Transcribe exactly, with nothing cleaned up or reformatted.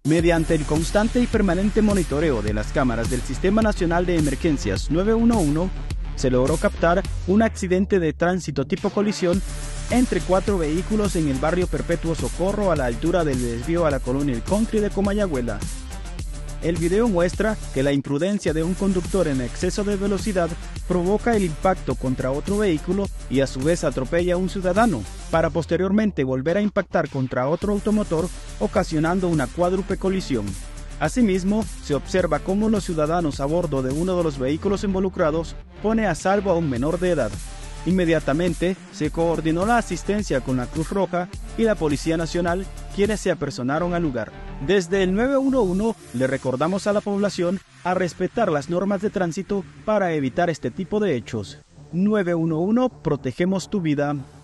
Mediante el constante y permanente monitoreo de las cámaras del Sistema Nacional de Emergencias nueve uno uno, se logró captar un accidente de tránsito tipo colisión entre cuatro vehículos en el barrio Perpetuo Socorro a la altura del desvío a la colonia El Country de Comayagüela. El video muestra que la imprudencia de un conductor en exceso de velocidad provoca el impacto contra otro vehículo y a su vez atropella a un ciudadano, para posteriormente volver a impactar contra otro automotor, ocasionando una cuádruple colisión. Asimismo, se observa cómo los ciudadanos a bordo de uno de los vehículos involucrados pone a salvo a un menor de edad. Inmediatamente se coordinó la asistencia con la Cruz Roja y la Policía Nacional, quienes se apersonaron al lugar. Desde el nueve uno uno le recordamos a la población a respetar las normas de tránsito para evitar este tipo de hechos. nueve uno uno, protegemos tu vida.